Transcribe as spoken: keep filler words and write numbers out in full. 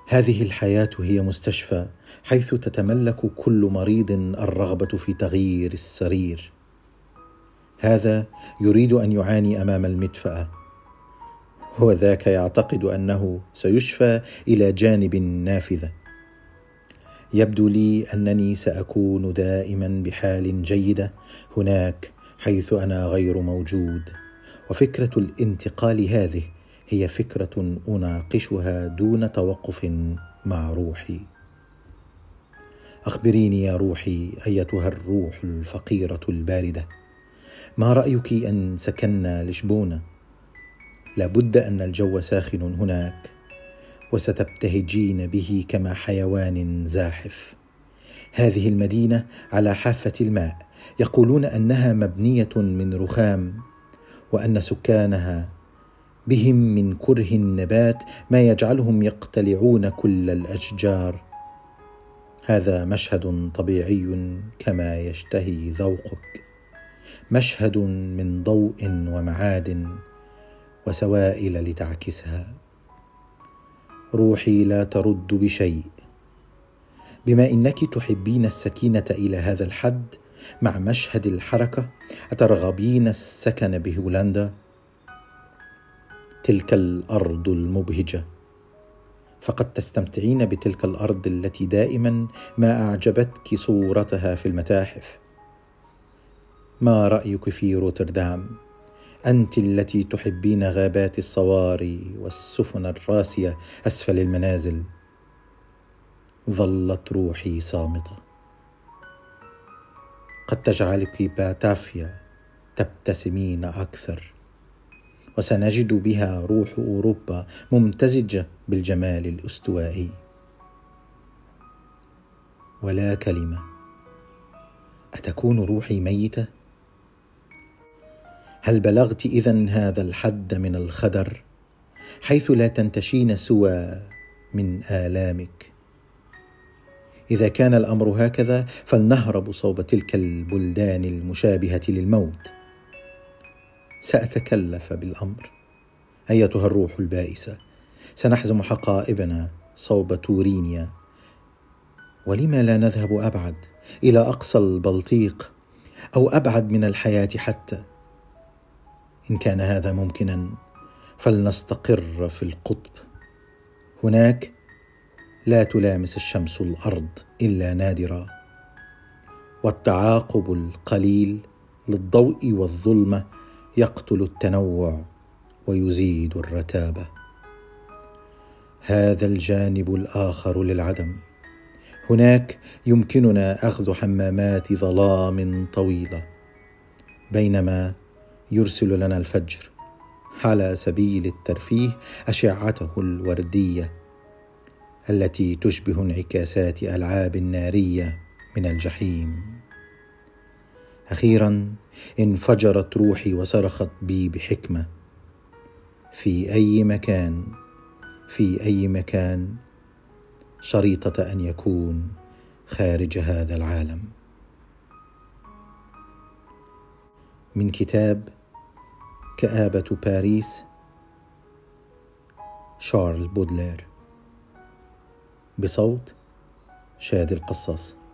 هذه الحياة هي مستشفى حيث تتملك كل مريض الرغبة في تغيير السرير. هذا يريد أن يعاني أمام المدفأة، وذاك يعتقد أنه سيشفى إلى جانب النافذة. يبدو لي أنني سأكون دائما بحال جيدة هناك حيث أنا غير موجود، وفكرة الانتقال هذه هي فكرة أناقشها دون توقف مع روحي. أخبريني يا روحي أيتها الروح الفقيرة الباردة، ما رأيك أن سكننا لشبونة؟ لابد أن الجو ساخن هناك، وستبتهجين به كما حيوان زاحف. هذه المدينة على حافة الماء، يقولون أنها مبنية من رخام، وأن سكانها بهم من كره النبات ما يجعلهم يقتلعون كل الأشجار. هذا مشهد طبيعي كما يشتهي ذوقك، مشهد من ضوء ومعادن وسوائل لتعكسها. روحي لا ترد بشيء. بما إنك تحبين السكينة إلى هذا الحد مع مشهد الحركة، أترغبين السكن بهولندا؟ تلك الأرض المبهجة، فقد تستمتعين بتلك الأرض التي دائما ما أعجبتك صورتها في المتاحف. ما رأيك في روتردام؟ أنت التي تحبين غابات الصواري والسفن الراسية أسفل المنازل. ظلت روحي صامتة. قد تجعلك باتافيا تبتسمين أكثر، وسنجد بها روح أوروبا ممتزجة بالجمال الأستوائي. ولا كلمة. أتكون روحي ميتة؟ هل بلغت إذن هذا الحد من الخدر حيث لا تنتشين سوى من آلامك؟ إذا كان الأمر هكذا فلنهرب صوب تلك البلدان المشابهة للموت. سأتكلف بالأمر. أيتها الروح البائسة، سنحزم حقائبنا صوب تورينيا. ولما لا نذهب أبعد إلى أقصى البلطيق، أو أبعد من الحياة حتى؟ إن كان هذا ممكنا فلنستقر في القطب. هناك لا تلامس الشمس الأرض إلا نادرا، والتعاقب القليل للضوء والظلمة يقتل التنوع ويزيد الرتابة. هذا الجانب الآخر للعدم. هناك يمكننا أخذ حمامات ظلام طويلة، بينما يرسل لنا الفجر على سبيل الترفيه أشعته الوردية التي تشبه انعكاسات ألعاب نارية من الجحيم. أخيرا انفجرت روحي وصرخت بي بحكمة: في أي مكان، في أي مكان، شريطة أن يكون خارج هذا العالم. من كتاب كآبة باريس، شارل بودلير، بصوت شادي القصاص.